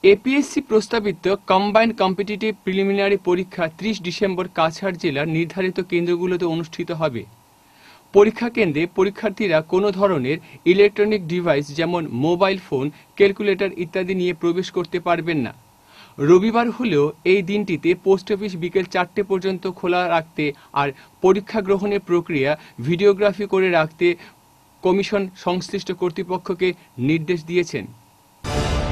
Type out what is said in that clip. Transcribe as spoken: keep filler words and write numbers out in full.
APS-C প্রস্তাবিত combined competitive preliminary পরীক্ষা ত্রিশ ডিসেম্বর কাছাড় জেলার নির্ধারিত কেন্দ্রগুলোতে অনুষ্ঠিত হবে। পরীক্ষা কেন্দ্রে পরীক্ষার্থীরা কোনো ধরনের ইলেকট্রনিক ডিভাইস যেমন মোবাইল ফোন, ক্যালকুলেটর ইত্যাদি নিয়ে প্রবেশ করতে পারবেন না। রবিবার হলেও এই দিনটিতে পোস্ট অফিস বিকেল চারটে পর্যন্ত খোলা রাখতে আর পরীক্ষা গ্রহণের প্রক্রিয়া ভিডিওগ্রাফি করে রাখতে কমিশন সংশ্লিষ্ট কর্তৃপক্ষকে নির্দেশ দিয়েছেন।